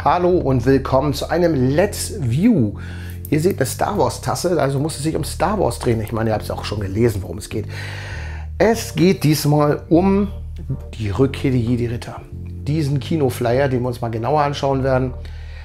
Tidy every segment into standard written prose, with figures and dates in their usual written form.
Hallo und willkommen zu einem Let's View. Ihr seht eine Star Wars Tasse, also muss es sich um Star Wars drehen. Ich meine, ihr habt es auch schon gelesen, worum es geht. Es geht diesmal um die Rückkehr der Jedi-Ritter. Diesen Kinoflyer, den wir uns mal genauer anschauen werden.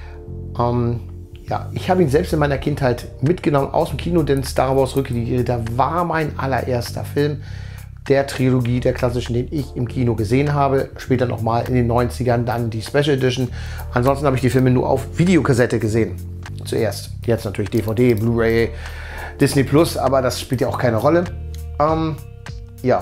Ja, ich habe ihn selbst in meiner Kindheit mitgenommen aus dem Kino, denn Star Wars Rückkehr der Jedi-Ritter war mein allererster Film der Trilogie, der klassischen, den ich im Kino gesehen habe. Später nochmal in den 90ern, dann die Special Edition. Ansonsten habe ich die Filme nur auf Videokassette gesehen. Zuerst. Jetzt natürlich DVD, Blu-ray, Disney Plus, aber das spielt ja auch keine Rolle. Ja.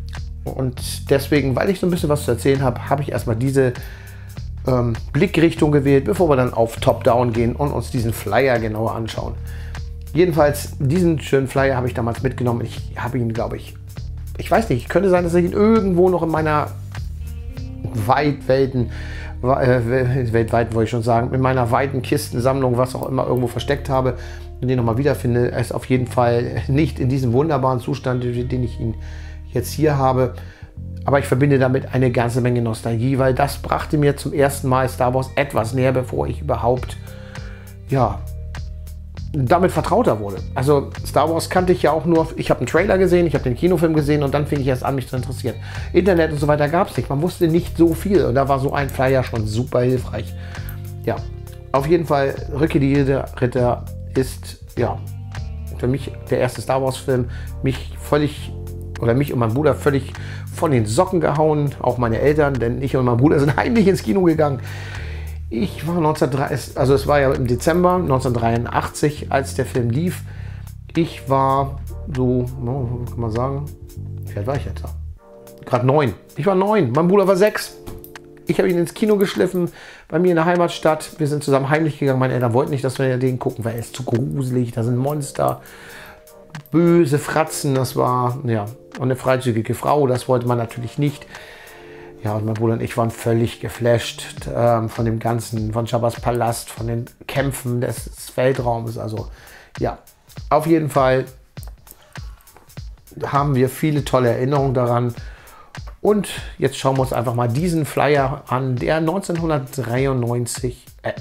Und deswegen, weil ich so ein bisschen was zu erzählen habe, habe ich erstmal diese Blickrichtung gewählt, bevor wir dann auf Top-Down gehen und uns diesen Flyer genauer anschauen. Jedenfalls, diesen schönen Flyer habe ich damals mitgenommen. Ich habe ihn, glaube ich weiß nicht, könnte sein, dass ich ihn irgendwo noch in meiner weltweiten wollte ich schon sagen, in meiner weiten Kistensammlung, was auch immer, irgendwo versteckt habe und den nochmal wiederfinde. Er ist auf jeden Fall nicht in diesem wunderbaren Zustand, den ich ihn jetzt hier habe. Aber ich verbinde damit eine ganze Menge Nostalgie, weil das brachte mir zum ersten Mal Star Wars etwas näher, bevor ich überhaupt, ja, damit vertrauter wurde. Also Star Wars kannte ich ja auch nur, ich habe einen Trailer gesehen, ich habe den Kinofilm gesehen und dann fing ich erst an, mich zu interessieren. Internet und so weiter gab es nicht, man wusste nicht so viel und da war so ein Flyer schon super hilfreich. Ja, auf jeden Fall, Rückkehr der Jedi-Ritter ist, ja, für mich der erste Star Wars Film, mich und mein Bruder völlig von den Socken gehauen, auch meine Eltern, denn ich und mein Bruder sind heimlich ins Kino gegangen. Ich war es war ja im Dezember 1983, als der Film lief. Ich war so, kann man sagen, wie alt war ich jetzt? Gerade 9. Ich war 9, mein Bruder war 6. Ich habe ihn ins Kino geschliffen, bei mir in der Heimatstadt. Wir sind zusammen heimlich gegangen. Meine Eltern wollten nicht, dass wir den gucken, weil er ist zu gruselig. Da sind Monster, böse Fratzen. Das war, ja, und eine freizügige Frau. Das wollte man natürlich nicht. Ja, und mein Bruder und ich waren völlig geflasht von dem Ganzen, von Jabba's Palast, von den Kämpfen des Weltraums. Also ja, auf jeden Fall haben wir viele tolle Erinnerungen daran. Und jetzt schauen wir uns einfach mal diesen Flyer an, der 1983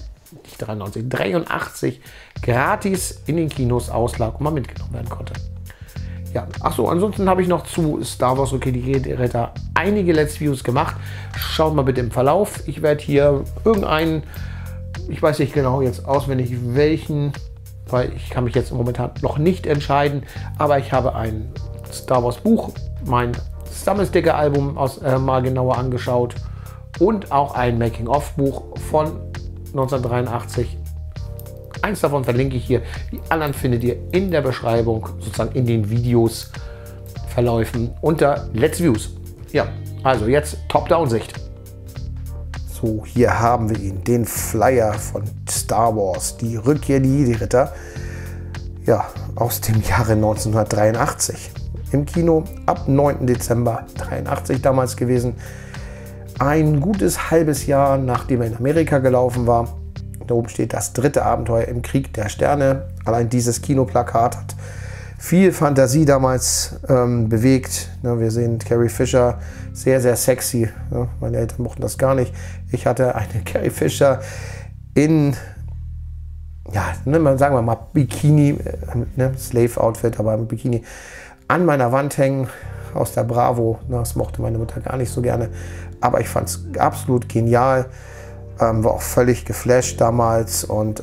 gratis in den Kinos auslag und mal mitgenommen werden konnte. Ja, achso, ansonsten habe ich noch zu Star Wars Rückkehr der Jedi-Ritter einige Let's Views gemacht. Schaut mal bitte im Verlauf. Ich werde hier irgendeinen, ich weiß nicht genau jetzt auswendig welchen, weil ich kann mich jetzt momentan noch nicht entscheiden, aber ich habe ein Star Wars Buch, mein Sammelsticker-Album mal genauer angeschaut und auch ein Making-of-Buch von 1983. Eins davon verlinke ich hier, die anderen findet ihr in der Beschreibung, sozusagen in den Videos Verläufen unter Let's Views. Ja, also jetzt Top-Down-Sicht. So, hier haben wir ihn, den Flyer von Star Wars, die Rückkehr der Jedi-Ritter, ja, aus dem Jahre 1983. Im Kino ab 9. Dezember 1983 damals gewesen. Ein gutes halbes Jahr, nachdem er in Amerika gelaufen war. Da oben steht das 3. Abenteuer im Krieg der Sterne. Allein dieses Kinoplakat hat viel Fantasie damals bewegt. Ja, wir sehen Carrie Fisher, sehr, sehr sexy. Ja, meine Eltern mochten das gar nicht. Ich hatte eine Carrie Fisher in, ja, sagen wir mal Bikini, Slave-Outfit, aber im Bikini, an meiner Wand hängen aus der Bravo. Das mochte meine Mutter gar nicht so gerne. Aber ich fand es absolut genial. War auch völlig geflasht damals und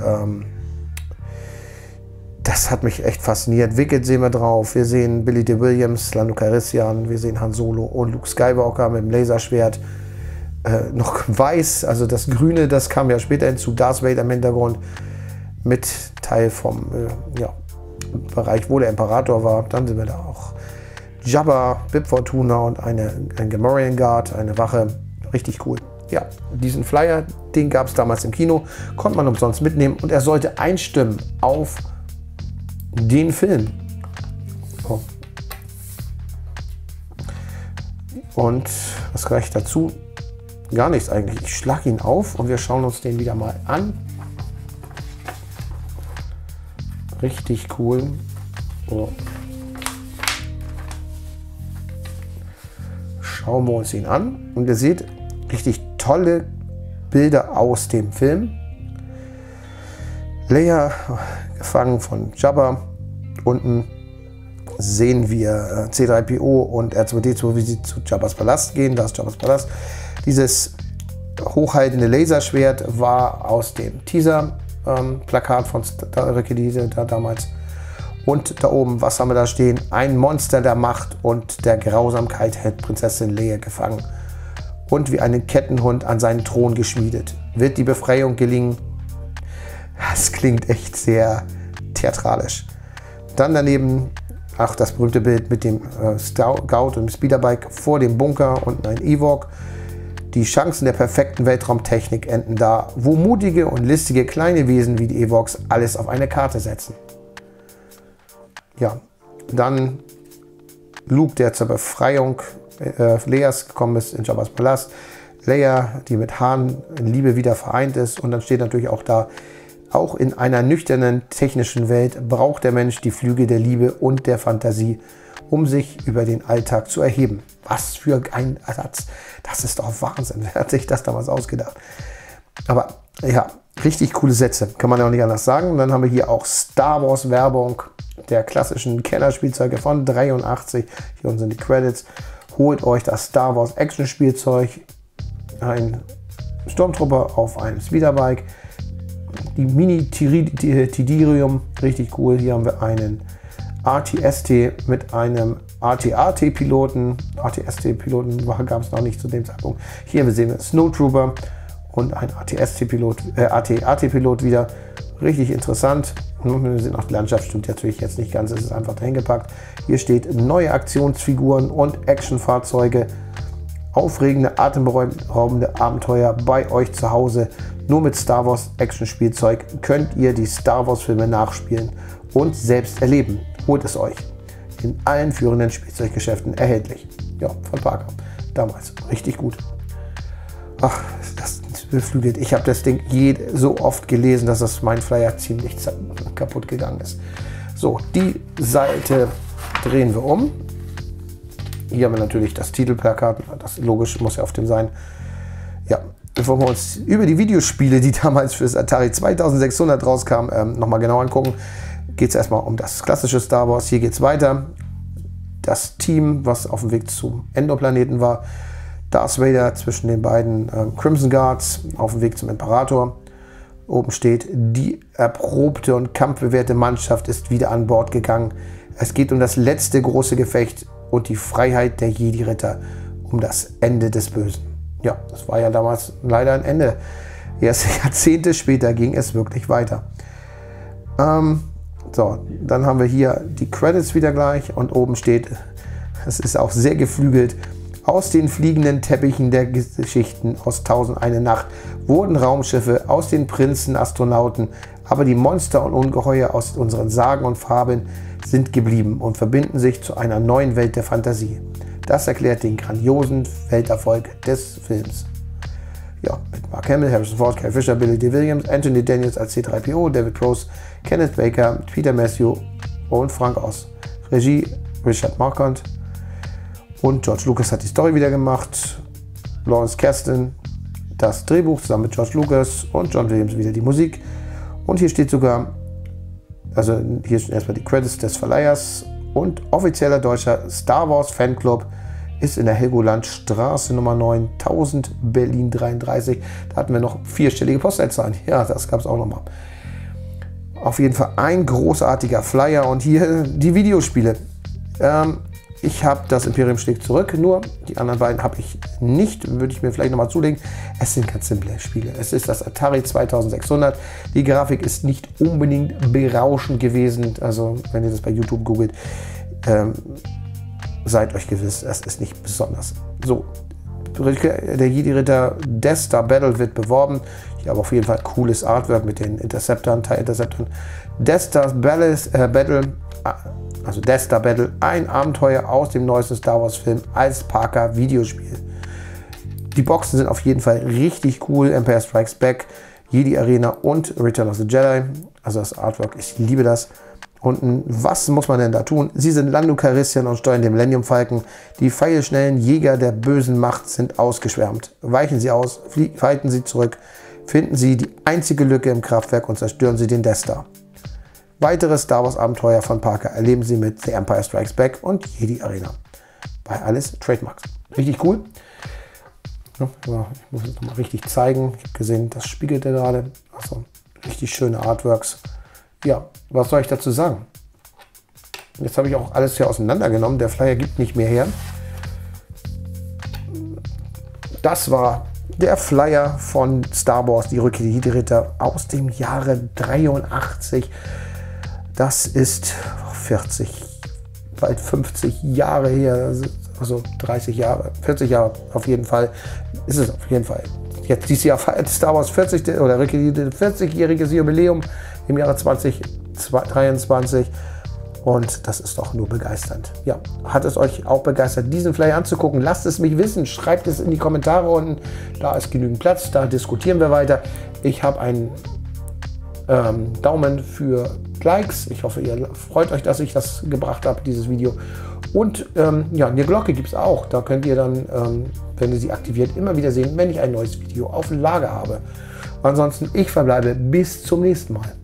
das hat mich echt fasziniert. Wicked sehen wir drauf, wir sehen Billy Dee Williams, Lando Calrissian, wir sehen Han Solo und Luke Skywalker mit dem Laserschwert. Noch weiß, also das Grüne, das kam ja später hinzu, Darth Vader im Hintergrund mit Teil vom Bereich, wo der Imperator war. Dann sind wir da auch Jabba, Bib Fortuna und ein Gamorrean Guard, eine Wache, richtig cool. Ja, diesen Flyer, den gab es damals im Kino, konnte man umsonst mitnehmen und er sollte einstimmen auf den Film. Oh. Und was gleich dazu? Gar nichts eigentlich. Ich schlage ihn auf und wir schauen uns den wieder mal an. Richtig cool. Oh. Schauen wir uns ihn an und ihr seht, richtig tolle Bilder aus dem Film. Leia gefangen von Jabba. Unten sehen wir C-3PO und R2-D2, wie sie zu Jabbas Palast gehen. Da ist Jabbas Palast. Dieses hochhaltende Laserschwert war aus dem Teaser-Plakat von Star Wars damals. Und da oben, was haben wir da stehen? Ein Monster der Macht und der Grausamkeit hält Prinzessin Leia gefangen und wie einen Kettenhund an seinen Thron geschmiedet. Wird die Befreiung gelingen? Das klingt echt sehr theatralisch. Dann daneben, ach, das berühmte Bild mit dem Scout und dem Speederbike vor dem Bunker und ein Ewok. Die Chancen der perfekten Weltraumtechnik enden da, wo mutige und listige kleine Wesen wie die Ewoks alles auf eine Karte setzen. Ja, dann Luke, der zur Befreiung Leias gekommen ist in Jabbas Palast. Leia, die mit Han in Liebe wieder vereint ist. Und dann steht natürlich auch da, auch in einer nüchternen technischen Welt braucht der Mensch die Flügel der Liebe und der Fantasie, um sich über den Alltag zu erheben. Was für ein Ersatz. Das ist doch Wahnsinn. Wer hat sich das damals ausgedacht? Aber ja, richtig coole Sätze. Kann man ja auch nicht anders sagen. Und dann haben wir hier auch Star Wars Werbung der klassischen Kennerspielzeuge von 83. Hier unten sind die Credits. Holt euch das Star Wars Action Spielzeug. Ein Sturmtrooper auf einem Speederbike. Die Mini Tidirium, richtig cool. Hier haben wir einen AT-ST mit einem AT-AT-Piloten. AT-ST-Piloten gab es noch nicht zu dem Zeitpunkt. Hier sehen wir Snowtrooper und ein AT-ST-Pilot, AT-AT-Pilot wieder. Richtig interessant. Wir sehen auch, die Landschaft stimmt natürlich jetzt nicht ganz, es ist einfach dahin gepackt. Hier steht neue Aktionsfiguren und Actionfahrzeuge. Aufregende, atemberaubende Abenteuer bei euch zu Hause. Nur mit Star Wars Action Spielzeug könnt ihr die Star Wars Filme nachspielen und selbst erleben. Holt es euch. In allen führenden Spielzeuggeschäften erhältlich. Ja, von Parker. Damals. Richtig gut. Ach, das beflügelt. Ich habe das Ding so oft gelesen, dass das mein Flyer ziemlich kaputt gegangen ist. So, die Seite drehen wir um. Hier haben wir natürlich das Titelplakat. Das logisch muss ja auf dem sein. Ja, bevor wir uns über die Videospiele, die damals für das Atari 2600 rauskamen, nochmal genau angucken, geht es erstmal um das klassische Star Wars. Hier geht es weiter. Das Team, was auf dem Weg zum Endor-Planeten war. Darth Vader zwischen den beiden Crimson Guards auf dem Weg zum Imperator. Oben steht, die erprobte und kampfbewährte Mannschaft ist wieder an Bord gegangen. Es geht um das letzte große Gefecht und die Freiheit der Jedi-Ritter, um das Ende des Bösen. Ja, das war ja damals leider ein Ende. Erst Jahrzehnte später ging es wirklich weiter. So, dann haben wir hier die Credits wieder gleich und oben steht, es ist auch sehr geflügelt, aus den fliegenden Teppichen der Geschichten aus 1001 Nacht wurden Raumschiffe aus den Prinzen, Astronauten, aber die Monster und Ungeheuer aus unseren Sagen und Fabeln sind geblieben und verbinden sich zu einer neuen Welt der Fantasie. Das erklärt den grandiosen Welterfolg des Films. Ja, mit Mark Hamill, Harrison Ford, Carrie Fisher, Billy D. Williams, Anthony Daniels als C-3PO, David Prowse, Kenneth Baker, Peter Matthew und Frank Oz. Regie Richard Marquand. Und George Lucas hat die Story wieder gemacht. Lawrence Kasdan das Drehbuch zusammen mit George Lucas und John Williams wieder die Musik. Und hier steht sogar, also hier stehen erstmal die Credits des Verleihers und offizieller deutscher Star Wars Fanclub ist in der Helgolandstraße Nummer 9, 1000 Berlin 33. Da hatten wir noch 4-stellige Postleitzahlen. Ja, das gab es auch nochmal. Auf jeden Fall ein großartiger Flyer und hier die Videospiele. Ich habe das Imperium schlägt zurück, nur die anderen beiden habe ich nicht, würde ich mir vielleicht nochmal zulegen. Es sind ganz simple Spiele. Es ist das Atari 2600. Die Grafik ist nicht unbedingt berauschend gewesen. Also wenn ihr das bei YouTube googelt, seid euch gewiss, es ist nicht besonders. So, der Jedi-Ritter Death Star Battle wird beworben. Hier aber auf jeden Fall cooles Artwork mit den Interceptoren, TIE-Interceptoren. Death Star Battle, also Death Star Battle, ein Abenteuer aus dem neuesten Star Wars Film als Parker Videospiel. Die Boxen sind auf jeden Fall richtig cool. Empire Strikes Back, Jedi Arena und Return of the Jedi. Also das Artwork, ich liebe das. Unten, was muss man denn da tun? Sie sind Lando Calrissian und steuern den Millennium Falcon. Die pfeilschnellen Jäger der bösen Macht sind ausgeschwärmt. Weichen Sie aus, fighten Sie zurück, finden Sie die einzige Lücke im Kraftwerk und zerstören Sie den Death Star. Weitere Star Wars Abenteuer von Parker erleben Sie mit The Empire Strikes Back und Jedi Arena. Bei alles Trademarks. Richtig cool. Ja, ich muss es nochmal richtig zeigen. Ich habe gesehen, das spiegelt er gerade. Also richtig schöne Artworks. Ja, was soll ich dazu sagen? Jetzt habe ich auch alles hier auseinandergenommen. Der Flyer gibt nicht mehr her. Das war der Flyer von Star Wars, die Rückkehr der Jedi-Ritter aus dem Jahre 83. Das ist 40, bald 50 Jahre her, also 30 Jahre, 40 Jahre auf jeden Fall. Ist es auf jeden Fall. Jetzt dieses Jahr feiert Star Wars 40 oder 40-jähriges Jubiläum im Jahre 2023 und das ist doch nur begeisternd. Ja, hat es euch auch begeistert, diesen Flyer anzugucken? Lasst es mich wissen, schreibt es in die Kommentare unten, da ist genügend Platz, da diskutieren wir weiter. Ich habe einen Daumen für Likes. Ich hoffe, ihr freut euch, dass ich das gebracht habe, dieses Video. Und ja, eine Glocke gibt es auch. Da könnt ihr dann, wenn ihr sie aktiviert, immer wieder sehen, wenn ich ein neues Video auf Lager habe. Ansonsten, ich verbleibe bis zum nächsten Mal.